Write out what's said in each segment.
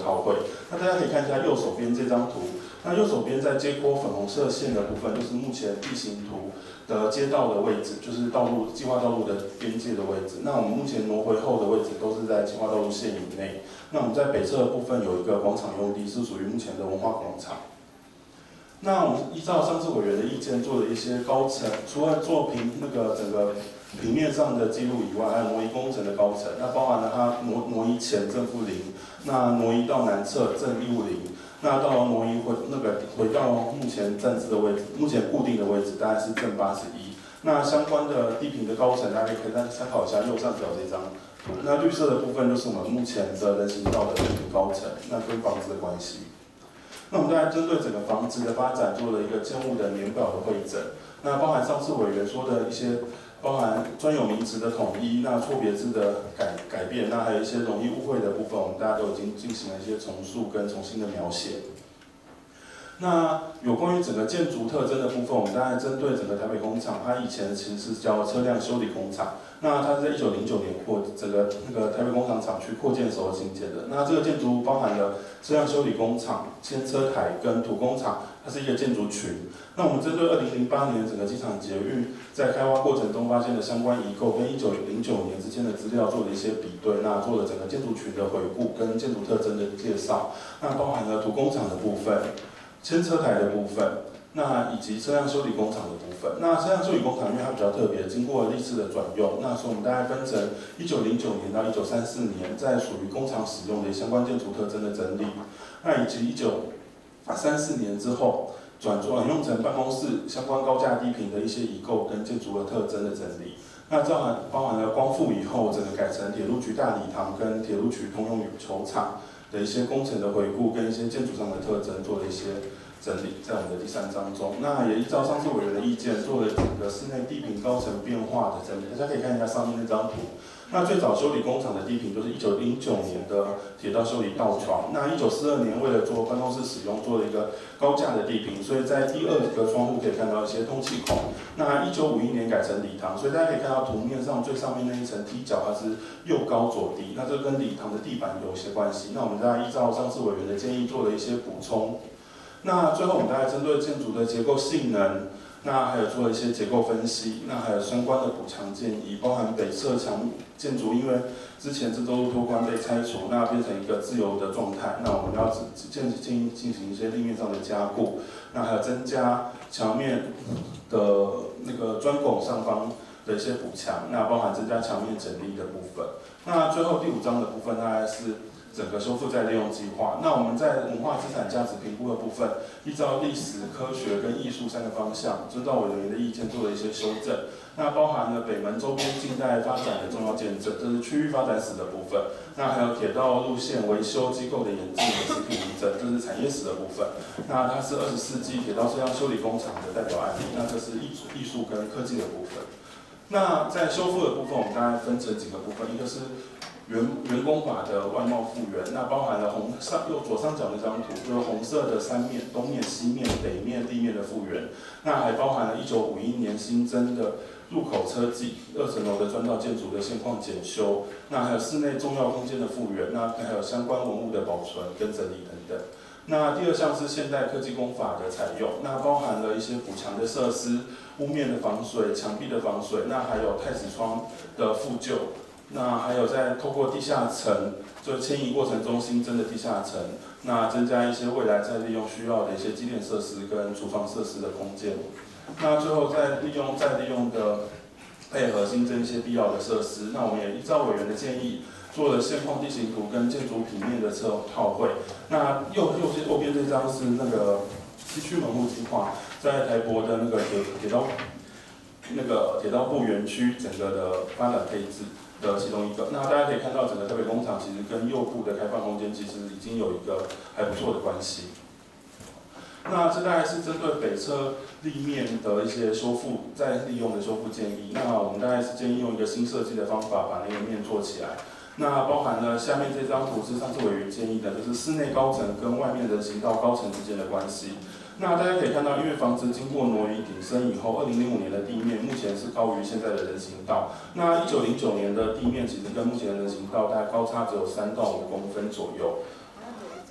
套会。那大家可以看一下右手边这张图，那右手边在接驳粉红色线的部分，就是目前地形图的街道的位置，就是计划道路的边界的位置。那我们目前挪回后的位置都是在计划道路线以内。那我们在北侧的部分有一个广场用地，是属于目前的文化广场。那我们依照上次委员的意见做了一些高层，除了做整个平面上的记录以外，还有挪移工程的高层，那包含了它挪移前正负零，那挪移到南侧正150，那到挪移回到目前站置的位置，目前固定的位置大概是正81。那相关的地坪的高层，大家可以参考一下右上角这张图。那绿色的部分就是我们目前的人行道的地坪高层，那跟房子的关系。那我们再来针对整个房子的发展做了一个建物的年表的汇整，那包含上次委员说的一些，包含专有名词的统一，那错别字的改变，那还有一些容易误会的部分，我们大家都已经进行了一些重塑跟重新的描写。那有关于整个建筑特征的部分，我们大概针对整个台北工厂，它以前其实是叫车辆修理工厂。那它是在1909年整个台北工厂厂区扩建时候兴建的。那这个建筑物包含了车辆修理工厂、牵车台跟土工厂，它是一个建筑群。那我们针对2008年整个机场捷运在开挖过程中发现的相关遗构跟1909年之间的资料做了一些比对，那做了整个建筑群的回顾跟建筑特征的介绍。那包含了土工厂的部分、牵车台的部分，那以及车辆修理工厂的部分。那车辆修理工厂因为它比较特别，经过历次的转用，那所以我们大概分成1909年到1934年，在属于工厂使用的相关建筑特征的整理。那以及1934年之后转用成办公室相关高架低坪的一些遗构跟建筑的特征的整理。那这包含了光复以后，整个改成铁路局大礼堂跟铁路局通用羽球场的一些工程的回顾跟一些建筑上的特征做了一些整理，在我们的第3章中，那也依照上次委员的意见，做了整个室内地坪高层变化的整理。大家可以看一下上面那张图。那最早修理工厂的地坪就是1909年的铁道修理道床。那1942年为了做办公室使用，做了一个高架的地坪，所以在第2个窗户可以看到一些通气孔。那1951年改成礼堂，所以大家可以看到图面上最上面那一层梯脚，它是右高左低，那这跟礼堂的地板有一些关系。那我们大家依照上次委员的建议做了一些补充。那最后我们大概针对建筑的结构性能，那还有做了一些结构分析，那还有相关的补强建议，包含北侧墙建筑，因为之前这周托关被拆除，那变成一个自由的状态，那我们要建议进行一些立面上的加固，那还有增加墙面的那个砖拱上方的一些补强，那包含增加墙面整力的部分。那最后第5章的部分大概是整个修复再利用计划。那我们在文化资产价值评估的部分，依照历史、科学跟艺术3个方向，遵照委员的意见做了一些修正。那包含了北门周边近代发展的重要见证，这是区域发展史的部分。那还有铁道路线维修机构的演进和食品移证，这是产业史的部分。那它是20世纪铁道车辆修理工厂的代表案例。那这是艺术跟科技的部分。那在修复的部分，我们大概分成几个部分，一个是原工法的外貌复原，那包含了左上角那张图，就是红色的3面，东面、西面、北面、地面的复原。那还包含了1951年新增的入口车技、2层楼的砖造建筑的现况检修，那还有室内重要空间的复原，那还有相关文物的保存跟整理等等。那第2项是现代科技工法的采用，那包含了一些补强的设施、屋面的防水、墙壁的防水，那还有太子窗的复旧。那还有在透过地下层，就迁移过程中新增的地下层，那增加一些未来再利用需要的一些机电设施跟厨房设施的空间。那最后再利用的配合新增一些必要的设施。那我们也依照委员的建议，做了现况地形图跟建筑平面的套绘。那右边这张是那个西区门户计划，在台博的那个铁道部园区整个的发展配置的其中一个。那大家可以看到，整个台北工厂其实跟右部的开放空间其实已经有一个还不错的关系。那这大概是针对北侧立面的一些修复再利用的修复建议。那我们大概是建议用一个新设计的方法把那个面做起来。那包含了下面这张图是上次委员建议的，就是室内高层跟外面人行道高层之间的关系。那大家可以看到，因为房子经过挪移顶升以后，2005年的地面目前是高于现在的人行道。那1909年的地面其实跟目前的人行道大概高差只有3到5公分左右。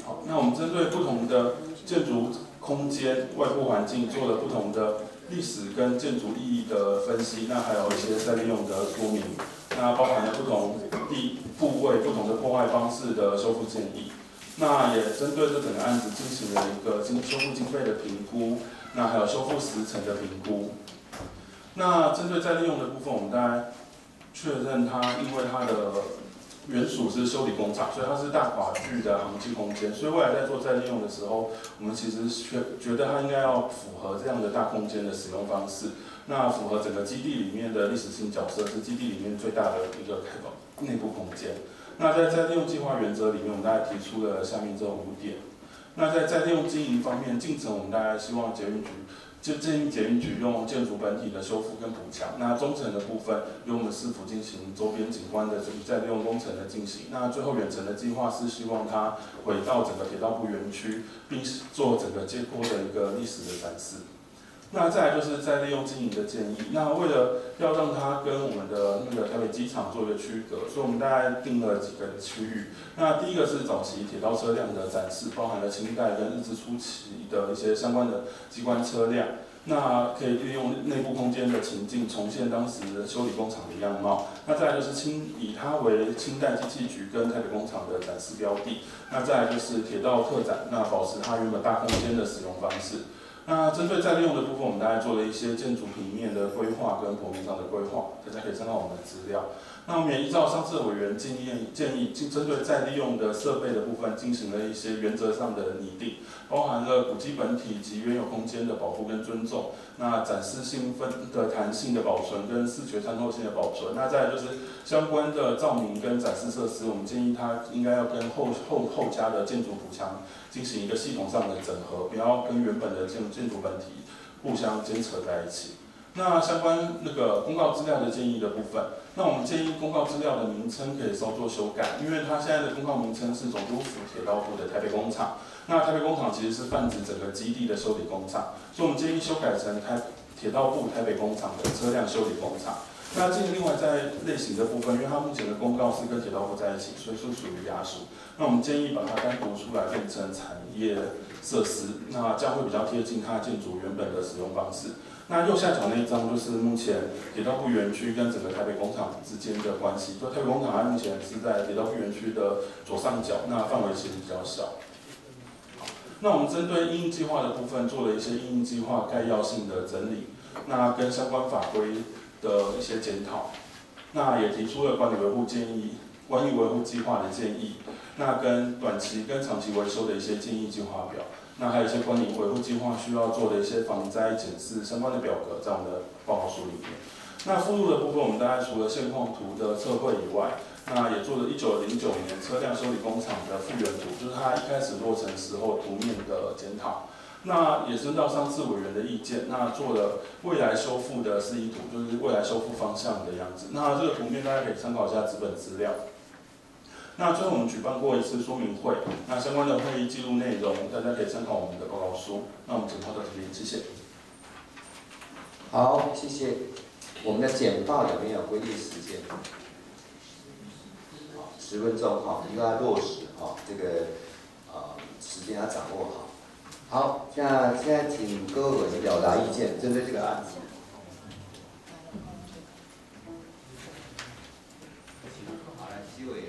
好，那我们针对不同的建筑空间、外部环境做了不同的历史跟建筑意义的分析，那还有一些再利用的说明，那包含了不同部位、不同的破坏方式的修复建议。那也针对这整个案子进行了一个修复经费的评估，那还有修复时程的评估。那针对再利用的部分，我们大概确认它因为它的原属是修理工厂，所以它是大跨距的航机空间，所以未来在做再利用的时候，我们其实觉得它应该要符合这样的大空间的使用方式，那符合整个基地里面的历史性角色，是基地里面最大的一个内部空间。那在再利用计划原则里面，我们大概提出了下面这5点。那在再利用经营方面，进程我们大概希望捷运局建议捷运局用建筑本体的修复跟补强，那中程的部分由我们市府进行周边景观的再利用工程的进行。那最后远程的计划是希望它回到整个铁道部园区，并做整个街廓的一个历史的展示。那再来就是再利用经营的建议。那为了要让它跟我们的那个台北机场做一个区隔，所以我们大概定了几个区域。那第一个是早期铁道车辆的展示，包含了清代跟日治初期的一些相关的机关车辆。那可以利用内部空间的情境，重现当时的修理工厂的样貌。那再来就是以它为清代机器局跟台北工厂的展示标的。那再来就是铁道特展，那保持它原本大空间的使用方式。那针对再利用的部分，我们大概做了一些建筑平面的规划跟剖面上的规划，大家可以参考我们的资料。那我们也依照上次委员建议，针对再利用的设备的部分进行了一些原则上的拟定，包含了古迹本体及原有空间的保护跟尊重，那展示性的弹性的保存跟视觉参透性的保存。那再来就是相关的照明跟展示设施，我们建议它应该要跟后加的建筑补强进行一个系统上的整合，不要跟原本的建筑本体互相牵扯在一起。那相关那个公告资料的建议的部分，那我们建议公告资料的名称可以稍作修改，因为它现在的公告名称是总督府铁道部的台北工厂。那台北工厂其实是泛指整个基地的修理工厂，所以我们建议修改成铁道部台北工厂的车辆修理工厂。那另外在类型的部分，因为它目前的公告是跟铁道部在一起，所以是属于衙属。那我们建议把它单独出来变成产业设施，那这样会比较贴近它建筑原本的使用方式。那右下角那一张就是目前铁道部园区跟整个台北工厂之间的关系。就台北工厂它目前是在铁道部园区的左上角，那范围其实比较小。那我们针对因应计划的部分做了一些因应计划概要性的整理，那跟相关法规的一些检讨，那也提出了管理维护建议、管理维护计划的建议，那跟短期跟长期维修的一些建议计划表，那还有一些管理维护计划需要做的一些防灾检视相关的表格，在我们的报告书里面。那附录的部分，我们大概除了现况图的测绘以外，那也做了1909年车辆修理工厂的复原图，就是它一开始落成时候图面的检讨。那也征到上次委员的意见，那做了未来修复的示意图，就是未来修复方向的样子。那这个图面大家可以参考一下纸本资料。那最后我们举办过一次说明会，那相关的会议记录内容，大家可以参考我们的报告书。那我们简报到这边，谢谢。 好，谢谢。我们的简报有没有规定时间？10分钟哈，一定要落实哈，这个时间要掌握好。好，那现在请各位表达意见，针对这个案子。好，来，基委员。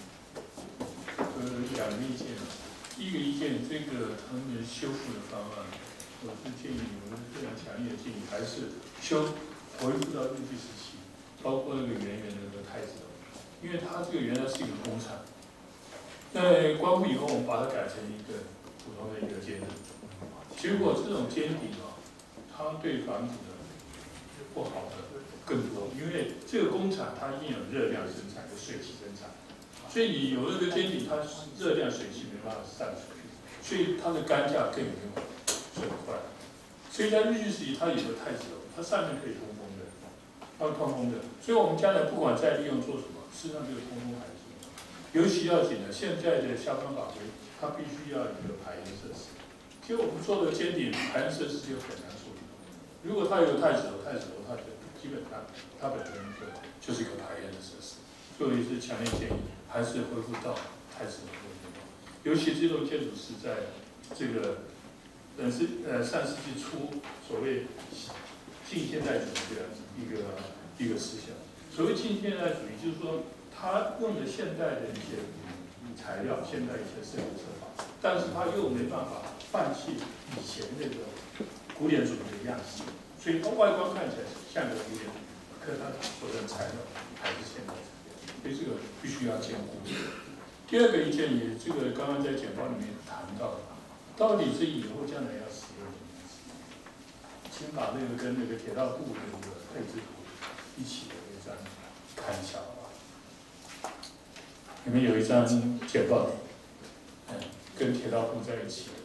2个意见，第一个意见，这个他们修复的方案，我是建议，我是非常强烈的建议，还是回复到日据时期，包括那个圆圆的那个太子楼，因为它这个原来是一个工厂，在关闭以后，我们把它改成一个普通的一个监顶，结果这种监顶啊，它对房子呢不好的更多，因为这个工厂它一定有热量生产跟水汽生产。所以你有那个监顶，它热量水汽没办法散出去，所以它的干架更有损坏。所以在日据时期，它有个太子楼，它上面可以通风的，它会通风的。所以我们将来不管再利用做什么，事实上这个通风还是尤其要紧的。现在的相关法规，它必须要有一个排烟设施。其实我们做的监顶排烟设施就很难处理。如果它有太子楼，它就基本上它本身就是一个排烟的设施。所以是强烈建议。还是恢复到太子楼的地方， 尤其这栋建筑是在这个上世纪初所谓近现代主义的一个思想。所谓近现代主义，就是说他用的现代的一些材料、现代一些设计手法，但是他又没办法放弃以前那个古典主义的样式，所以它外观看起来像个古典，可它所用的材料还是现代，所以这个必须要兼顾。第二个意见也，这个刚刚在简报里面谈到，到底这以后将来要使用什么？请把那个跟那个铁道部的那个配置图一起的一张看一下好吧？里面有一张简报，跟铁道部在一起。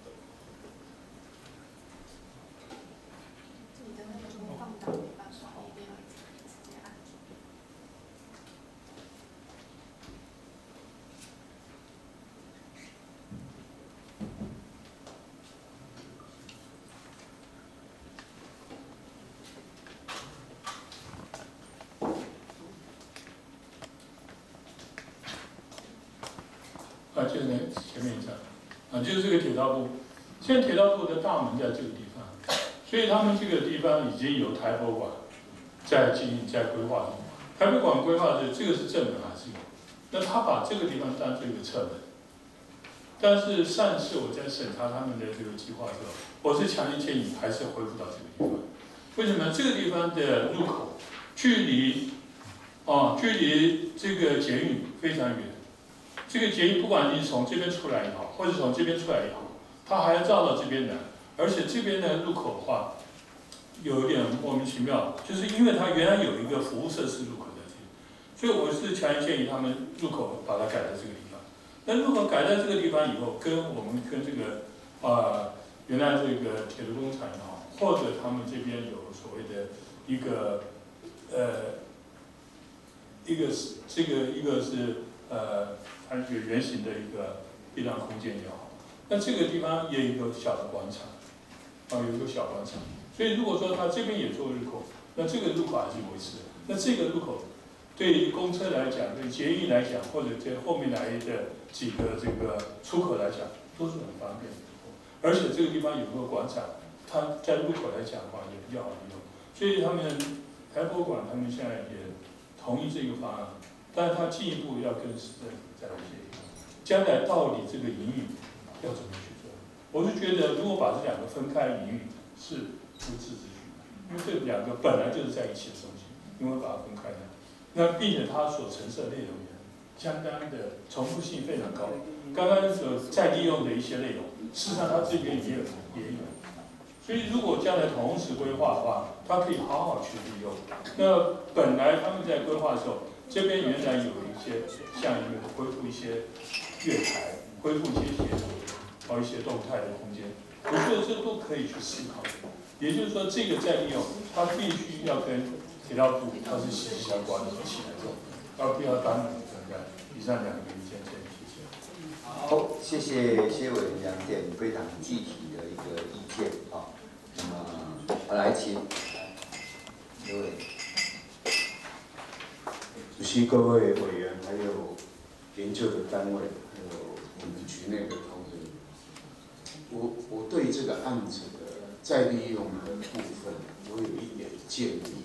就是那前面一张，就是这个铁道部。现在铁道部的大门在这个地方，所以他们这个地方已经有台博馆在规划中。台博馆规划的这个是正门还是有？那他把这个地方当做一个侧门。但是上次我在审查他们的这个计划的时候，我是强烈建议还是恢复到这个地方。为什么？这个地方的入口距离这个捷运非常远。这个捷运不管你从这边出来也好，或者从这边出来也好，它还要绕到这边来，而且这边的入口的话，有一点莫名其妙，就是因为它原来有一个服务设施入口在这里，所以我是强烈建议他们入口把它改在这个地方。那入口改在这个地方以后，跟这个原来这个铁路工厂也好，或者他们这边有所谓的一个是它一个圆形的一个避让空间也好，那这个地方也有一个小的广场，有一个小广场。所以如果说它这边也做入口，那这个入口还是维持的。那这个入口对于公车来讲，对捷运来讲，或者对后面来的几个这个出口来讲，都是很方便的。而且这个地方有个广场，它在入口来讲的话也比较好利用。所以他们台博馆他们现在也同意这个方案。但是它进一步要跟市政府再来协议，将来到底这个营运要怎么去做？我是觉得，如果把这两个分开营运是不智之举，因为这两个本来就是在一起的东西，因为把它分开的，那并且它所陈设的内容也相当的重复性非常高。刚刚所再利用的一些内容，事实上它这边也有。所以如果将来同时规划的话，它可以好好去利用。那本来他们在规划的时候，这边原来有一些像一个恢复一些月台，恢复一些协助，还有一些动态的空间，我觉得这都可以去思考。也就是说，这个再利用，它必须要跟铁道部它是息息相关的一起来做，而不要单独存在。以上两个意见，谢谢。 好，谢谢委员两点非常具体的一个意见啊。那么，来请刘委。 主席、各位委员，还有研究的单位，还有我们局内的同仁，我对这个案子的再利用的部分，我有一点建议。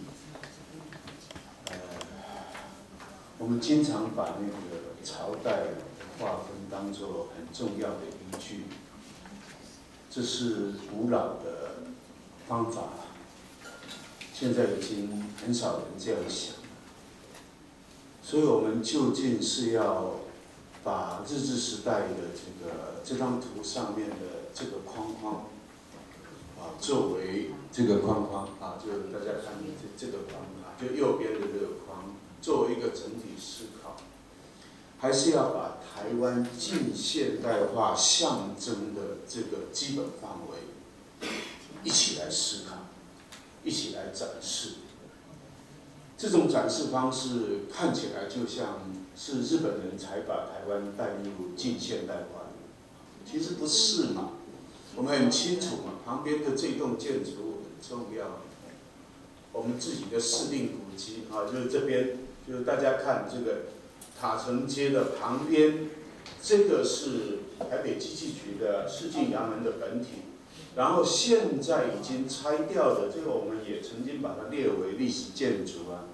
我们经常把那个朝代划分当作很重要的依据，这是古老的方法，现在已经很少人这样想。所以我们究竟是要把日治时代的这张图上面的这个框框作为这个框框就大家看这个框就右边的这个框，作为一个整体思考，还是要把台湾近现代化象征的这个基本范围一起来思考，一起来展示。这种展示方式看起来就像是日本人才把台湾带入近现代化的，其实不是嘛。我们很清楚嘛，旁边的这栋建筑物很重要。我们自己的市定古迹就是这边，就是大家看这个塔城街的旁边这个是台北机器局的世进衙门的本体，然后现在已经拆掉的，这个我们也曾经把它列为历史建筑啊。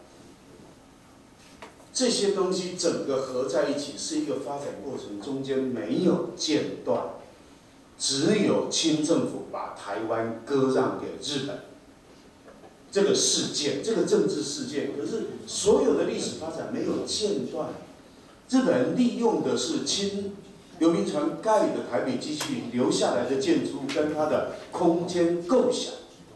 这些东西整个合在一起是一个发展过程，中间没有间断，只有清政府把台湾割让给日本。这个事件，这个政治事件，可是所有的历史发展没有间断。日本人利用的是清刘铭传盖的台北机器留下来的建筑跟它的空间构想。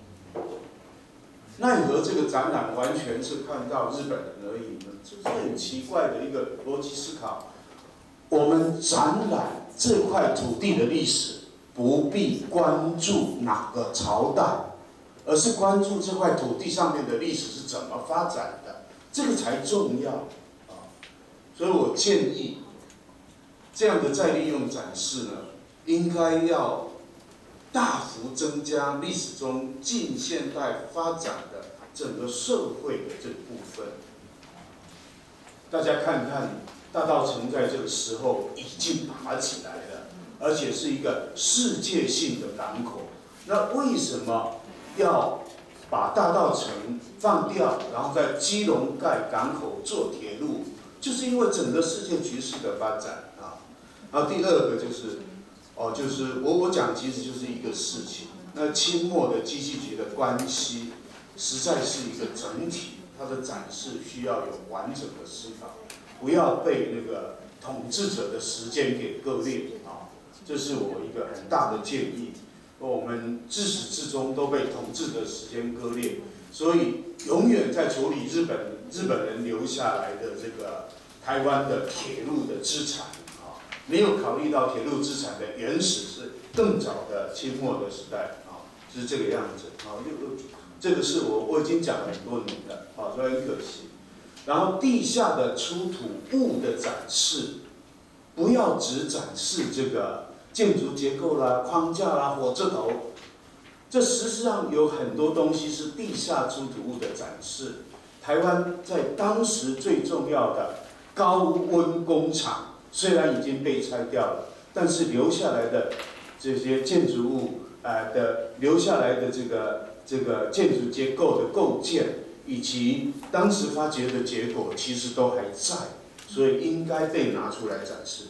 奈何这个展览完全是看到日本人而已呢？这是很奇怪的一个逻辑思考。我们展览这块土地的历史，不必关注哪个朝代，而是关注这块土地上面的历史是怎么发展的，这个才重要啊。所以我建议，这样的再利用展示呢，应该要大幅增加历史中近现代发展的整个社会的这个部分。大家看看，大稻埕在这个时候已经爬起来了，而且是一个世界性的港口。那为什么要把大稻埕放掉，然后在基隆盖港口做铁路？就是因为整个世界局势的发展啊。然后第二个就是。就是我讲其实就是一个事情。那清末的机器局的关系，实在是一个整体，它的展示需要有完整的思考，不要被那个统治者的时间给割裂啊。这是我一个很大的建议。我们自始至终都被统治的时间割裂，所以永远在处理日本人留下来的这个台湾的铁路的资产。没有考虑到铁路资产的原始是更早的清末的时代啊，是这个样子啊。这个是我已经讲了很多年了啊，所以很可惜。然后地下的出土物的展示，不要只展示这个建筑结构啦、框架啦、火车头，这事实上有很多东西是地下出土物的展示。台湾在当时最重要的高温工厂。虽然已经被拆掉了，但是留下来的这些建筑物留下来的这个建筑结构的构建，以及当时发掘的结果，其实都还在，所以应该被拿出来展示。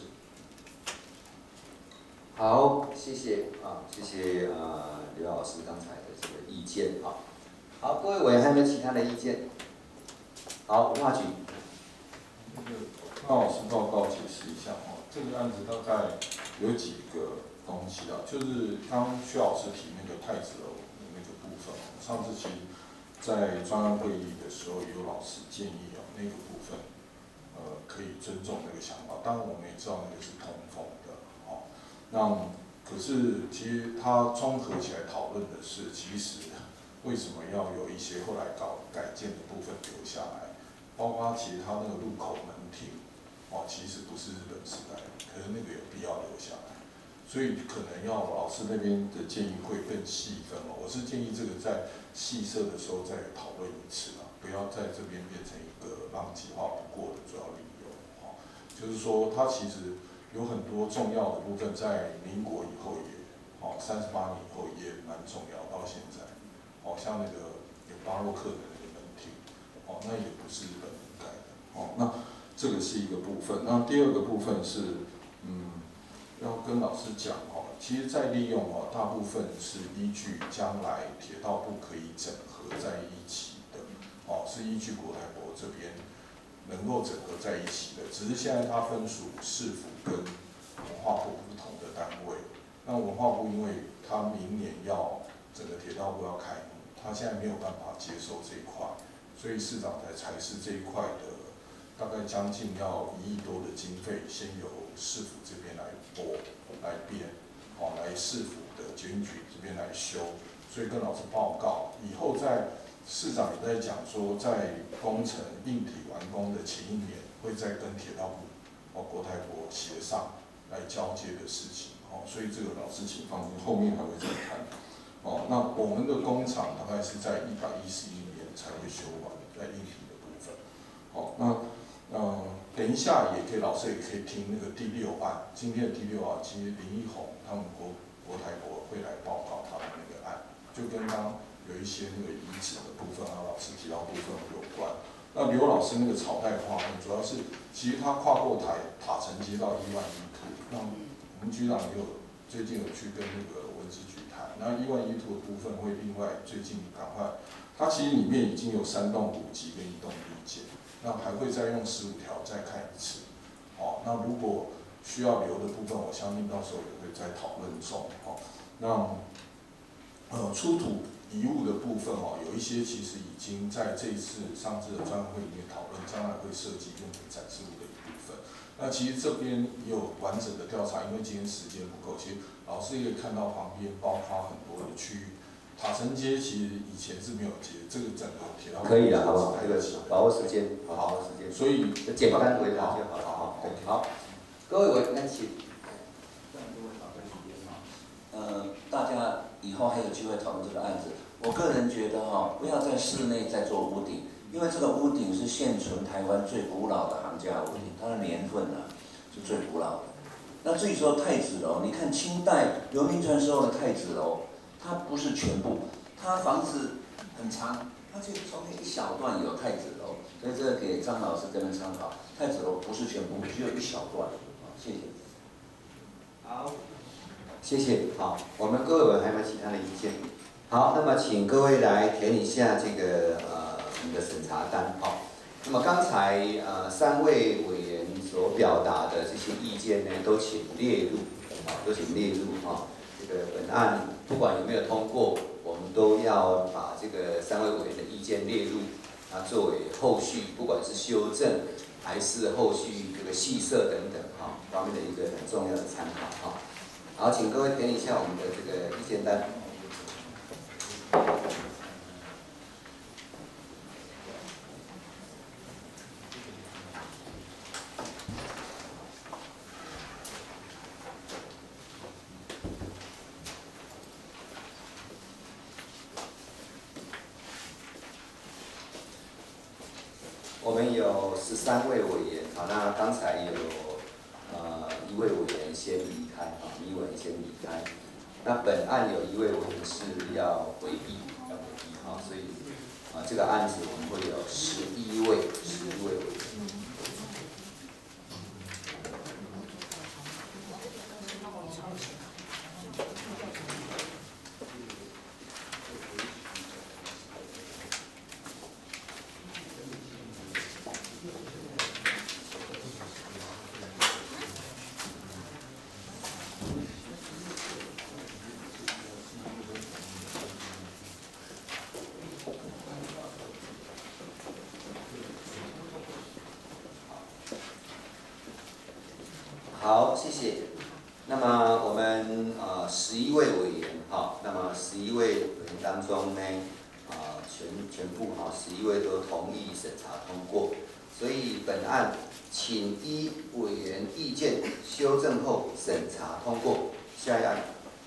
好，谢谢啊，谢谢刘老师刚才的这个意见啊。好，各位委员还有没有其他的意见？好，文化局。 那老师报告解释一下哦，这个案子大概有几个东西啊，就是刚薛老师提那个太子楼的那个部分，上次其实在专案会议的时候，也有老师建议哦，那个部分可以尊重那个想法，当然我们也知道那个是通风的哦。那可是其实它综合起来讨论的是，其实为什么要有一些后来改建的部分留下来，包括其实它那个入口门厅。其实不是日本时代，可是那个有必要留下来，所以可能要老师那边的建议会更细分哦。我是建议这个在细设的时候再讨论一次啊，不要在这边变成一个浪计划不过的主要理由哦。就是说，它其实有很多重要的部分在民国以后也38年以后也蛮重要，到现在像那个有巴洛克的那个门厅那也不是日本人盖的那。这个是一个部分，那第二个部分是，要跟老师讲其实在利用大部分是依据将来铁道部可以整合在一起的，是依据国台国这边能够整合在一起的，只是现在它分属市府跟文化部不同的单位，那文化部因为它明年要整个铁道部要开幕，它现在没有办法接受这一块，所以市长才裁示这一块的。大概将近要1亿多的经费，先由市府这边来拨、来编，来市府的捷运局这边来修。所以跟老师报告，以后在市长也在讲说，在工程硬体完工的前1年，会再跟铁道部、国台国协商来交接的事情。所以这个老师请放心，后面还会再谈。那我们的工厂大概是在111年才会修完，在硬体的部分。那等一下老师也可以听那个第6案，今天的第6案，其实林义宏他们国台国会来报告他们那个案，就跟刚有一些那个遗址的部分啊，老师提到部分有关。那刘老师那个草带划分，主要是其实他跨过塔城街到1万1图，那我们局长也有最近有去跟那个文资局谈，那1万1图的部分会另外最近赶快，它其实里面已经有3栋古迹跟1栋历建，那还会再用15条再看一次。那如果需要留的部分，我相信到时候也会再讨论中。那出土遗物的部分有一些其实已经在这一次上次的专案会里面讨论，将来会设计用于展示物的一部分。那其实这边也有完整的调查，因为今天时间不够，其实老师也可以看到旁边包括很多的区域。塔城街其实以前是没有街，这个整个铁道可以了，好不好？这个把握时间，把握时间。 所以简单回答就好了。好，各位委员请。 大家以后还有机会讨论这个案子。我个人觉得不要在室内再做屋顶，因为这个屋顶是现存台湾最古老的行架屋顶，它的年份是最古老的。那至于说太子楼，你看清代刘铭传时候的太子楼，它不是全部，它房子很长，它就中间一小段有太子楼，所以这个给张老师跟着参考。太子楼不是全部，只有一小段。谢谢。 好。谢谢。好，我们各位委员还有没有其他的意见？好，那么请各位来填一下这个我们的审查单。好，那么刚才3位委员所表达的这些意见呢，都请列入，都请列入这个本案不管有没有通过，我们都要把这个3位委员的意见列入，作为后续不管是修正还是后续这个细设等等方面的一个很重要的参考。好，请各位填一下我们的这个意见单。我们有13位委员，那刚才有1位委员先离开，1位委员先离开。那本案有1位委员是要回避，所以这个案子我们会有11位委员。好，谢谢。那么我们11位委员，那么11位委员当中呢，全部11位都同意审查通过，所以本案请依委员意见修正后审查通过。下一案。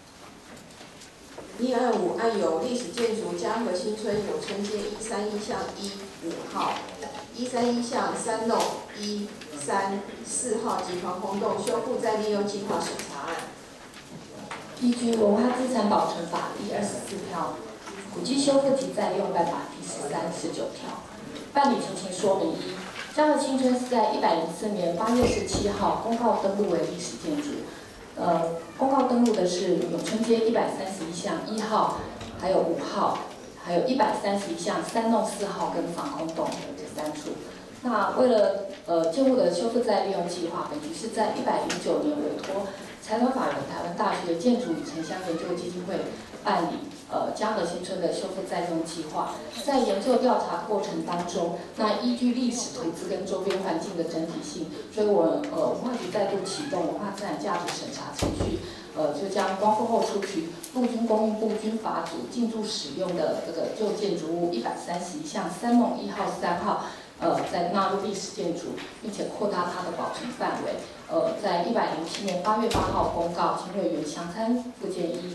125案有历史建筑嘉禾新村永春街131巷1、5号，131巷3弄1、3、4号及防空洞修复再利用计划审查案。 依据《文化资产保存法》第24条，古迹修复及再利用办法第13、19条，办理情形说明一：嘉禾新村是在104年8月17号公告登录为历史建筑。公告登录的是永春街131巷1号，还有5号，还有131巷3弄4号跟防空洞这3处。那为了建物的修复再利用计划，本局是在109年委托财团法人台湾大学建筑与城乡研究基金会办理嘉禾新村的修复再利用计划。在研究调查过程当中，那依据历史图资跟周边环境的整体性，所以我文化局再度启动文化资产价值审查程序，就将光复后出取陆军供应部军法组进驻使用的这个旧建筑物131巷3弄1号、3号。再纳入历史建筑，并且扩大它的保存范围。在107年8月8号公告，请委员详参附件1。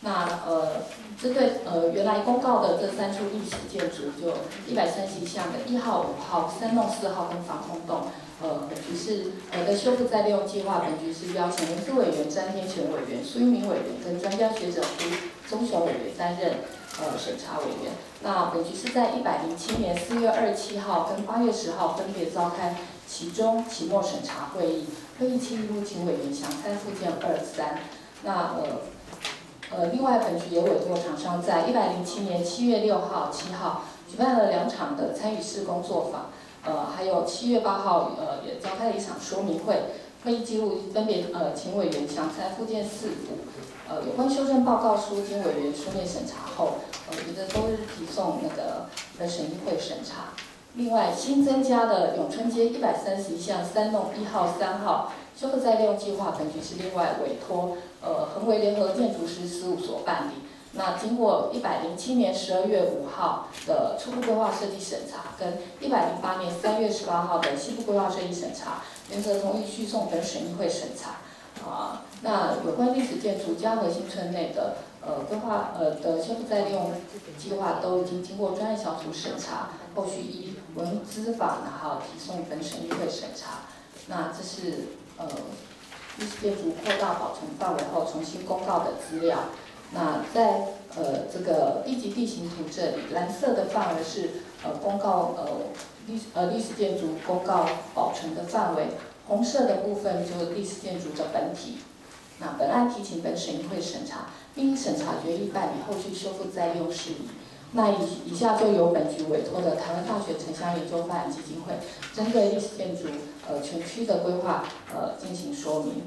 那针对原来公告的这3处历史建筑，就131项的1号、5号、3弄、4号跟防空洞，本局是的修复再利用计划，本局是邀请文资委员詹天全委员、苏一鸣委员跟专家学者胡宗雄委员担任审查委员。那本局是在107年4月27号跟8月10号分别召开期中、期末审查会议，会议期录请委员详参附件2、3。那另外，本局也委托厂商在107年7月6号、7号举办了2场的参与式工作坊，还有7月8号也召开了1场说明会。会议记录分别请委员详参附件4、5。有关修正报告书经委员书面审查后，觉得都是提送那个本审议会审查。另外，新增加的永春街131项3弄1号、3号修复再利用计划，本局是另外委托恒维联合建筑师事务所办理。那经过107年12月5号的初步规划设计审查，跟108年3月18号的西部规划设计审查，原则同意续送本审议会审查。那有关历史建筑嘉禾新村内的规划的修复再利用计划都已经经过专业小组审查，后续依文资法然后提送本审议会审查。那这是历史建筑扩大保存范围后重新公告的资料。那在这个地级地形图这里，蓝色的范围是公告历史建筑公告保存的范围，红色的部分就是历史建筑的本体。那本案提请本审议会审查，并依审查决议办理后续修复再利用事宜。那以下就由本局委托的台湾大学城乡研究发展基金会，针对历史建筑全区的规划进行说明。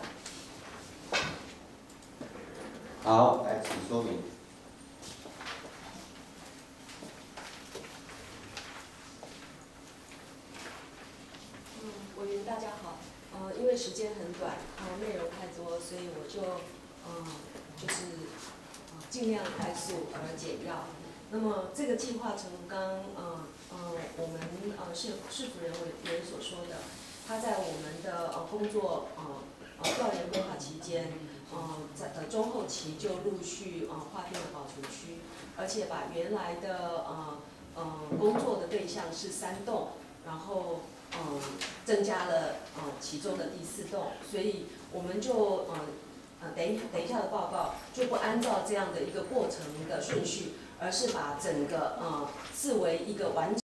好，来请说明。 委员大家好，因为时间很短，内容太多，所以我就是尽量快速而简要。那么这个计划从刚我们市府人委员所说的，他在我们的工作调研规划期间，在中后期就陆续划定了保存区，而且把原来的工作的对象是3栋，然后增加了其中的第4栋，所以我们就等一下的报告就不按照这样的一个过程的顺序，而是把整个视为一个完整